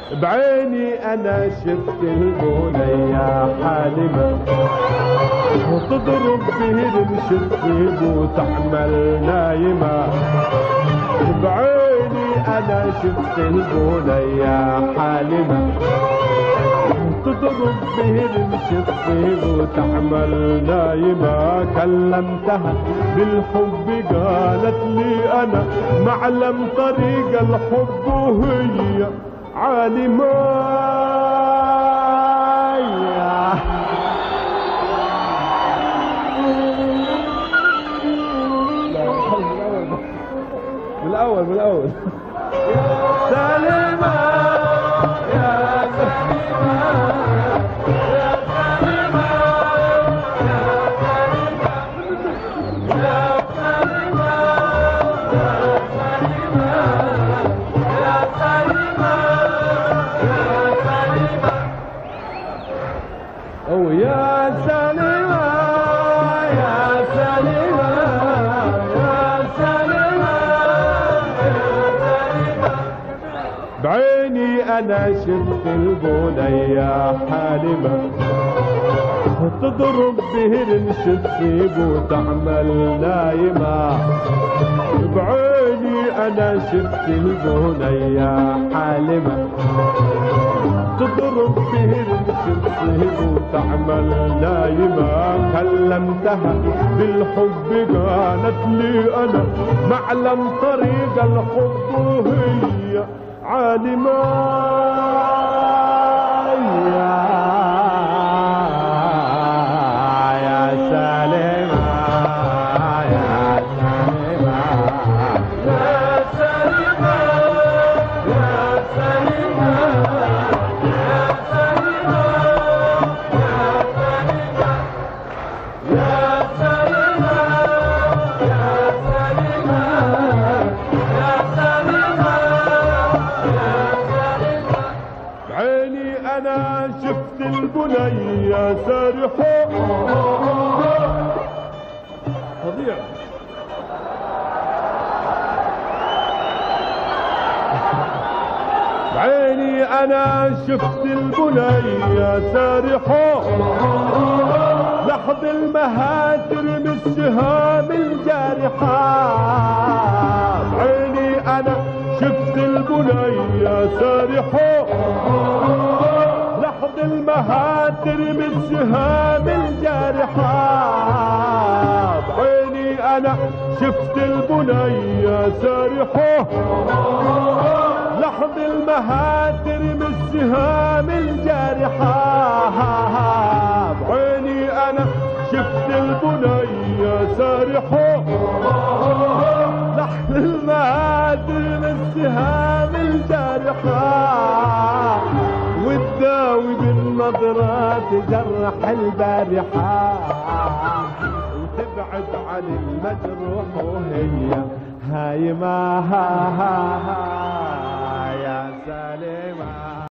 بعيني انا شفت البنية حالمة وتضرب به رمش الطيب وتحمل نايمة. بعيني انا شفت البنية حالمة تضرب به رمش الطيب وتحمل نايمة. كلمتها بالحب قالت لي انا معلم طريق الحب وهي عالمة. من الأول سلمى يا سلمى يا سلمى يا سلمى يا سلمى يا سلمى يا سلمى أو يا سلمى يا سلمى يا سلمى. بعيني انا شفت البنية حالمة تضرب به رمش الطيب وتعمل نايمة. بعيني انا شفت البنية حالمة تضرب به رمش الطيب وتعمل نايمة. كلمتها بالحب قالت لي انا معلم طريق الحب وهي عالمة. يا سلمى يا سلمى يا سلمى يا سلمى يا سلمى يا سلمى يا سلمى يا سلمى. بعيني انا شفت البنية سارحة فظيع. بعيني انا شفت البنية سارحة لحظ المهاتر من السهام الجارحة. بعيني انا شفت البنية سارحة لحظ المهاتر من السهام الجارحة. بعيني انا شفت البنية سارحة لحظ المهاتر من السهام الجارحة. بعيني انا شفت البنية سارحة لحظ المهاتر من السهام الجارحة. وتداوي بالنظرات جرح البارحة وتبعد عن المجروح وهي هايمة.